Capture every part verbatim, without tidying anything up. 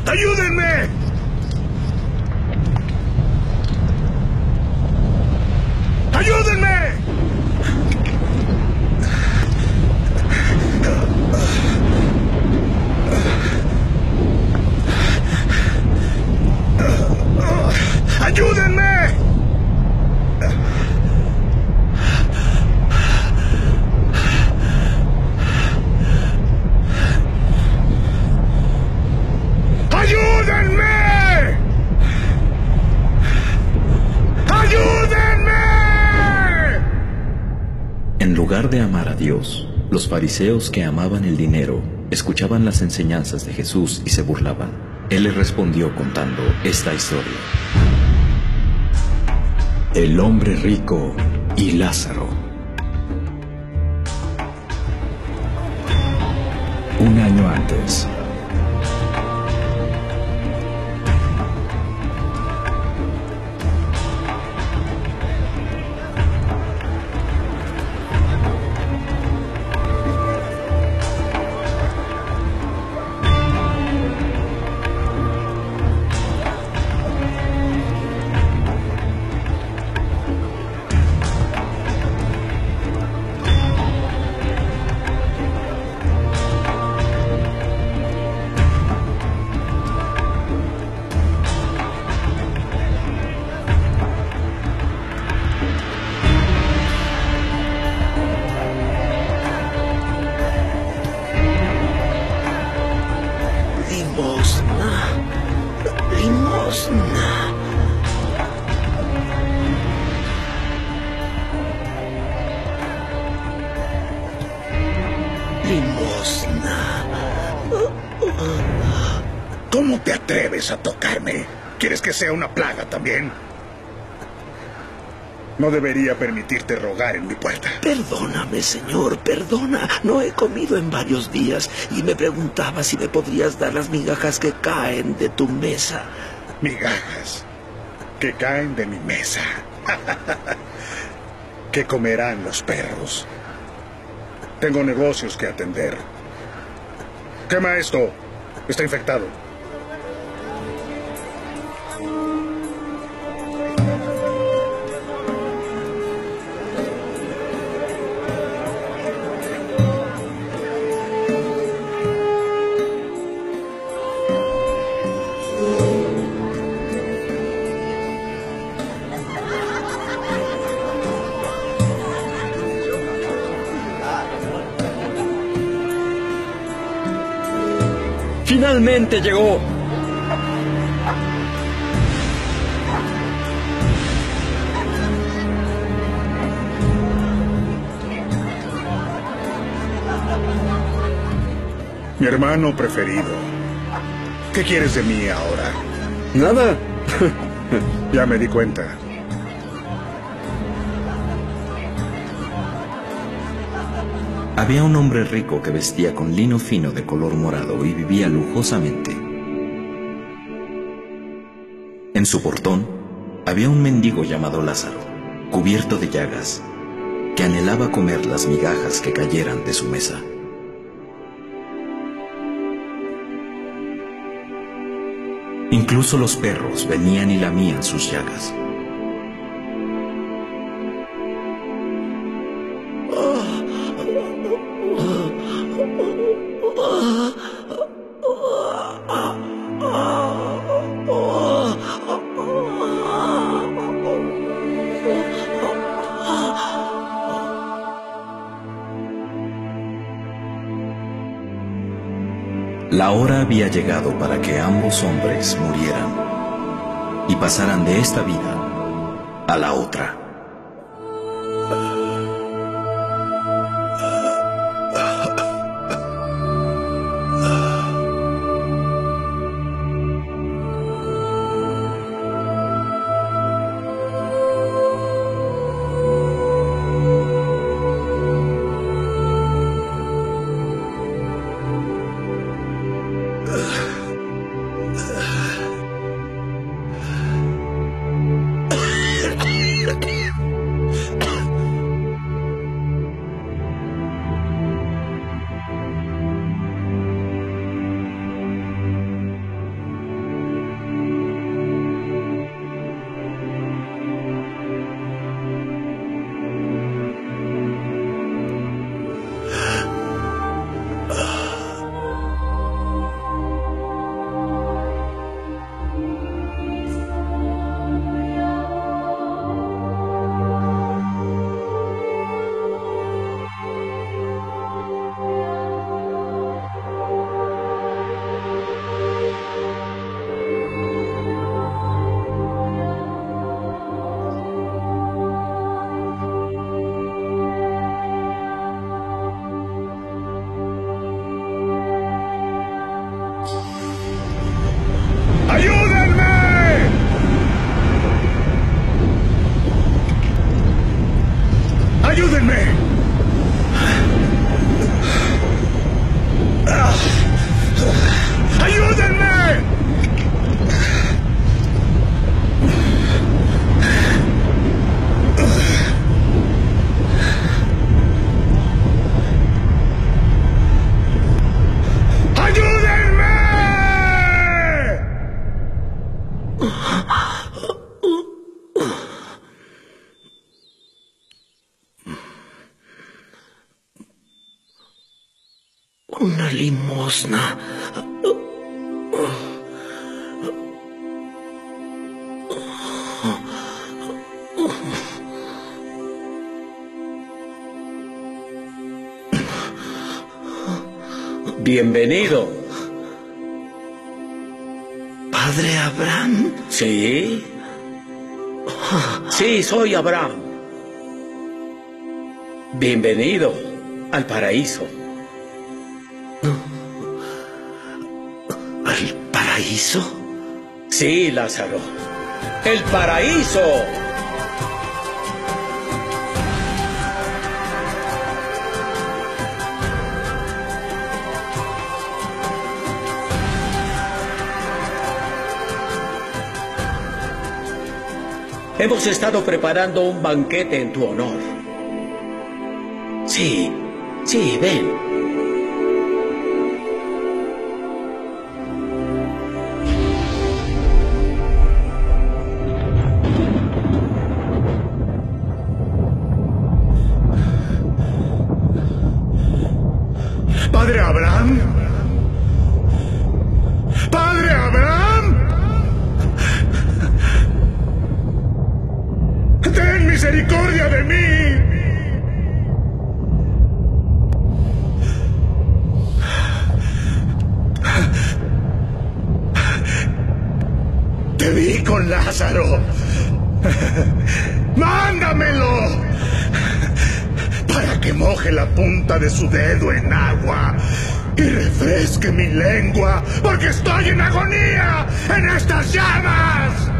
¡Ayúdenme! ¡Ayúdenme! ¡Ayúdenme! ¡Ayúdenme! ¡Ayúdenme! En lugar de amar a Dios, los fariseos que amaban el dinero escuchaban las enseñanzas de Jesús y se burlaban. Él les respondió contando esta historia. El hombre rico y Lázaro. Un año antes. Limosna. Limosna. Limosna. ¿Cómo te atreves a tocarme? ¿Quieres que sea una plaga también? No debería permitirte rogar en mi puerta. Perdóname, señor, perdona. No he comido en varios días y me preguntaba si me podrías dar las migajas que caen de tu mesa. Migajas que caen de mi mesa. ¿Qué comerán los perros? Tengo negocios que atender. Quema esto. Está infectado. ¡Finalmente llegó! Mi hermano preferido. ¿Qué quieres de mí ahora? Nada. Ya me di cuenta. Había un hombre rico que vestía con lino fino de color morado y vivía lujosamente. En su portón había un mendigo llamado Lázaro, cubierto de llagas, que anhelaba comer las migajas que cayeran de su mesa. Incluso los perros venían y lamían sus llagas. La hora había llegado para que ambos hombres murieran y pasaran de esta vida a la otra. Ugh. una limosna. Bienvenido. ¿Padre Abraham? Sí. Sí, soy Abraham. Bienvenido al paraíso. ¿Al paraíso? Sí, Lázaro. ¡El paraíso! Hemos estado preparando un banquete en tu honor. Sí, sí, ven. Padre Abraham. Padre Abraham. Ten misericordia de mí. Te vi con Lázaro. ¡Mándamelo! Para que moje la punta de su dedo en agua y refresque mi lengua, porque estoy en agonía en estas llamas.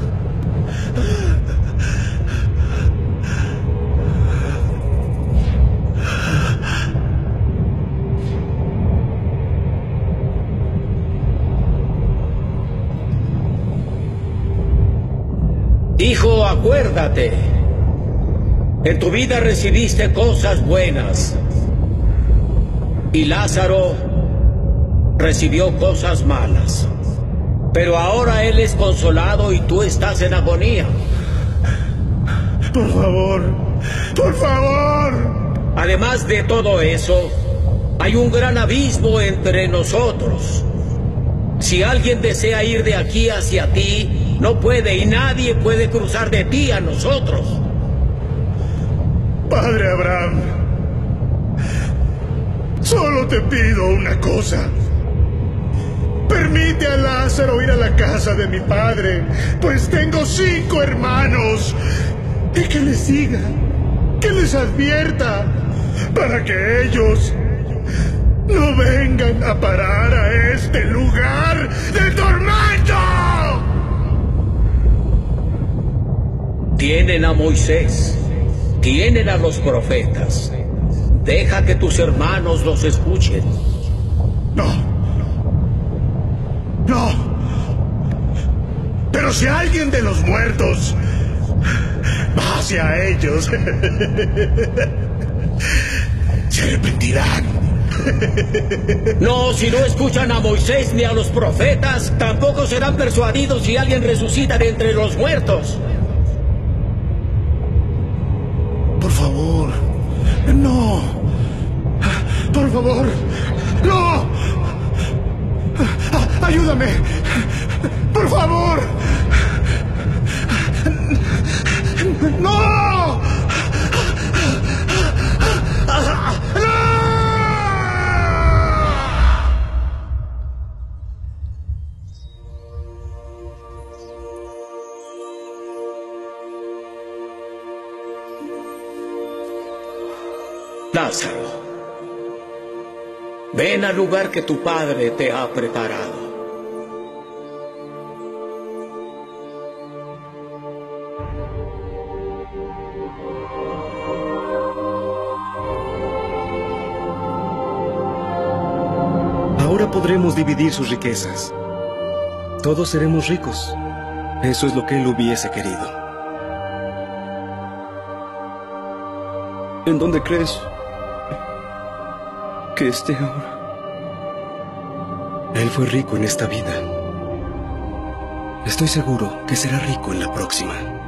Hijo, acuérdate. En tu vida recibiste cosas buenas. Y Lázaro recibió cosas malas. Pero ahora él es consolado y tú estás en agonía. Por favor, por favor. Además de todo eso, hay un gran abismo entre nosotros. Si alguien desea ir de aquí hacia ti, no puede, y nadie puede cruzar de ti a nosotros. Padre Abraham, solo te pido una cosa. Permite a Lázaro ir a la casa de mi padre, pues tengo cinco hermanos. Y que les diga, que les advierta, para que ellos no vengan a parar a este lugar de tormento. Tienen a Moisés, tienen a los profetas. Deja que tus hermanos los escuchen. No. No. Pero si alguien de los muertos va hacia ellos, se arrepentirán. No, si no escuchan a Moisés ni a los profetas, tampoco serán persuadidos si alguien resucita de entre los muertos. Por favor, no. Por favor, no. Ayúdame. Por favor. No. ¡No! Lázaro, ven al lugar que tu padre te ha preparado. Ahora podremos dividir sus riquezas. Todos seremos ricos. Eso es lo que él hubiese querido. ¿En dónde crees que esté ahora? Él fue rico en esta vida. Estoy seguro que será rico en la próxima.